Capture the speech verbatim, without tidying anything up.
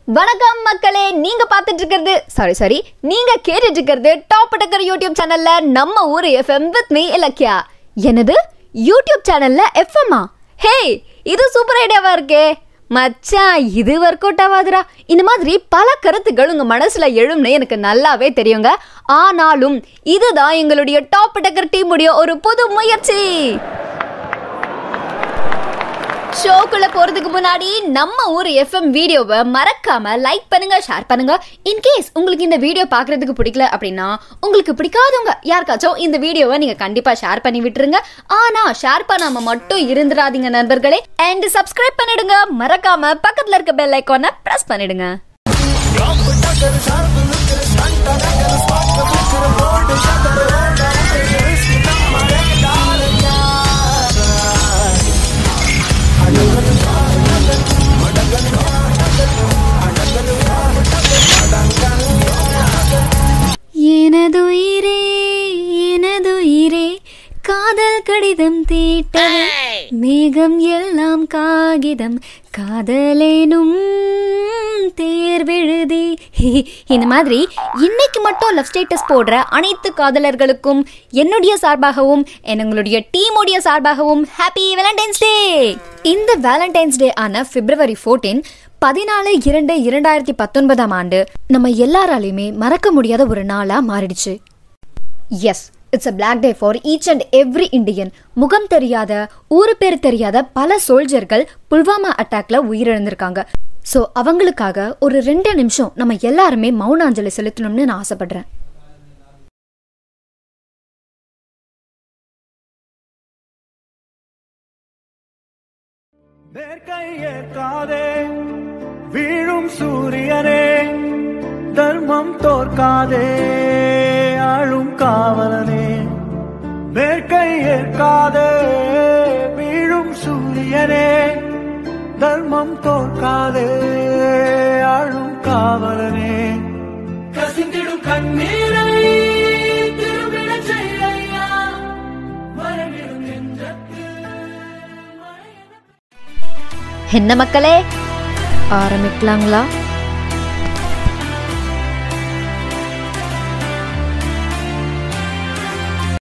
வணக்கம் மக்களே, நீங்க பார்த்துட்டு இருக்கிறது சாரி சாரி நீங்க கேட்டுட்டு இருக்கிறது டாப் டக்கர் யூடியூப் சேனல்ல நம்ம ஊர் எஃப்எம் வித் மீ இலக்கியா. என்னது யூடியூப் சேனல்ல எஃப்எம்மா? ஹே, இது சூப்பர் ஐடியாவா இருக்கே மச்சான். இது ஒர்க் அவுட் ஆகாதுரா. இந்த மாதிரி பல கருத்துக்கள் உங்க மனசுல எழும்னு எனக்கு நல்லாவே தெரியுங்க. ஆனாலும் இதுதான் எங்களுடைய டாப் டக்கர் டீமுடைய ஒரு புது முயற்சி. ஷோக்குள்ள போறதுக்கு முன்னாடி நம்ம ஊர் எஃப்எம் வீடியோவை மறக்காம லைக் பண்ணுங்க, ஷேர் பண்ணுங்க. இன்கேஸ் உங்களுக்கு இந்த வீடியோ பாக்குறதுக்கு பிடிக்கல அப்படின்னா உங்களுக்கு பிடிக்காதவங்க யாருக்காச்சும் இந்த வீடியோவை நீங்க கண்டிப்பா ஷேர் பண்ணி விட்டுருங்க. ஆனா ஷேர் பண்ணாம மட்டும் இருந்துடாதீங்க நண்பர்களே. அண்ட் சப்ஸ்கிரைப் பண்ணிடுங்க. மறக்காம பக்கத்துல இருக்க பெல் ஐகானை பிரஸ் பண்ணிடுங்க. எனதுயிரே எனதுயிரே காதல் கடிதம் தீட்ட மேகம் எல்லாம் காகிதம் காதலேனும் தேர்வெழுதி. இந்த மாதிரி இன்னைக்கு மட்டும் லவ் ஸ்டேட்டஸ் போடுற அனைத்து காதலர்களுக்கும் என்னுடைய சார்பாகவும் எங்களுடைய டீமுடைய சார்பாகவும் ஹாப்பி வேலண்டைன்ஸ் டே. இந்த வேலண்டைன்ஸ் டே ஆன பிப்ரவரி பதினான்கு பதினாலு இரண்டு இரண்டாயிரத்தி பத்தொன்பதாம் ஆண்டு நம்ம எல்லாராலையுமே மறக்க முடியாத ஒரு நாளா மாறிடுச்சு. Yes, it's a black day for each and every Indian. முகம் தெரியாத, ஊரு பேர் தெரியாத பல சோல்ஜர்கள் புல்வாமா அட்டாக்ல உயிரிழந்திருக்காங்க. ஸோ அவங்களுக்காக ஒரு ரெண்டு நிமிஷம் நம்ம எல்லாருமே மௌன அஞ்சலி செலுத்தணும்னு நான் ஆசைப்படுறேன். வீழும் சூரியனே தர்மம் தோற்காதே, ஆளும் காவலனே மேற்கை ஏற்காதே. வீழும் சூரியனே தர்மம் தோற்காதே, ஆளும் காவலனே. கசிந்திடும் கண்ணீரை திரும்பிட செய்யா மரணிடும் நெஞ்சத்து. என்ன மக்களே, ஆரம்பிக்கலாங்களா?